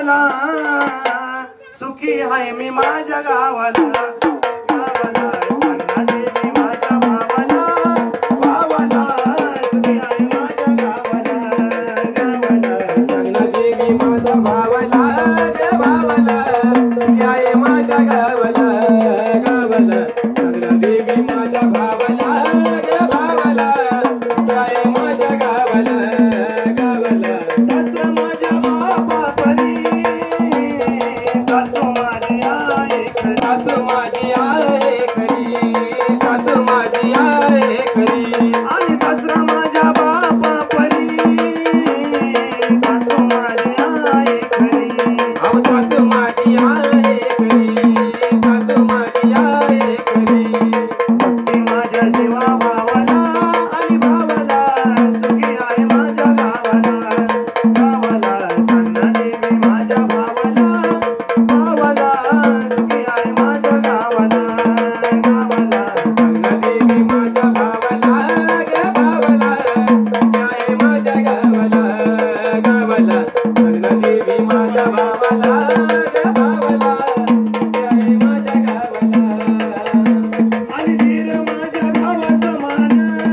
गावाला सुखी आहे मी माझ्या गावाला गावाला सांगा देवी माझ्या भावाला भावाला सुखी आहे माझ्या गावाला गावाला सांगा देवी माझ्या भावाला भावाला सुखी आहे माझ्या गावाला गावाला सांगा देवी माझ्या भावाला भावाला सुखी आहे माझ्या गावाला गावाला सासू माझ्या बापा परी सासू माझी आहे सासू माझी आहे खरी सासू माझी आहे खरी आणि सासरा माझ्या बापा परी सासू माझी आहे खरी अहो सासू माझी आहे खरी सासू माझी आहे खरी भक्ती माझ्या जीवा भावाला आणि भावाला सुखी आहे माझ्या गावाला गावाला सांगा देवी माझ्या भावाला भावाला सुखी आहे माझ्या गावाला गावाला सांगा देवी माझ्या भावाला भावाला सुखी आहे माझ्या गावाला गावाला सांगा देवी माझ्या भावाला भावाला सुखी आहे माझ्या गावाला आणि धीर माझ्या भावा समान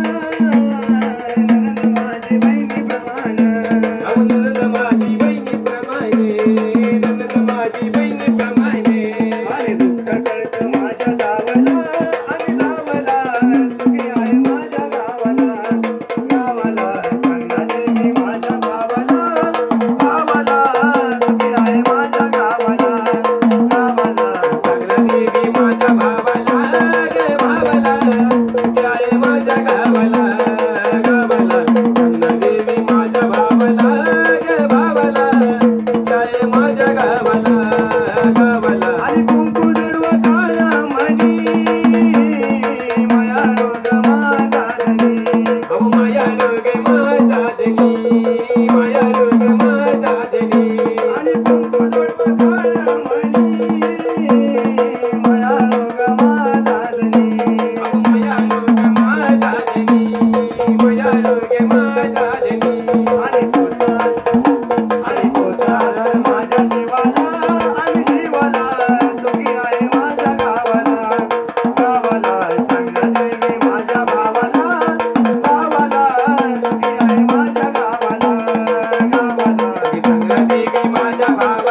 नंद माझी बहिणी प्रमाण नंद माझी बहिणी प्रमाणे नंद माझी बहिणी प्रमाणे आणि दुःख कळत माझ्या गावाला आणि गावाला सुखी आहे माझ्या गावाला गावाला सांगा देवी माझ्या भावाला भावाला सुखी आहे माझ्या गावाला गावाला सांगा देवी माझ्या भावाला भावाला सुखी आहे माझ्या गावाला गावाला सांगा देवी माझ्या भावाला भावाला सुखी आहे माझ्या गावाला गावाला आणि कुंकू जडवा काळा मणी माया रोग माझा धनी अहो माया रोग माझा धनी माया रोग माझा धनी आणि कुंकू जडवा काळा मणी माया रोग माझा धनी अहो माया रोग माझा धनी माया रोग माझा धनी आणि पोचा माझ्या जीवाला आणि जीवाला सुखी आहे माझ्या गावाला गावाला सांगा देवी माझ्या भावाला भावाला सुखी आहे माझ्या गावाला गावाला सांगा देवी माझ्या भावाला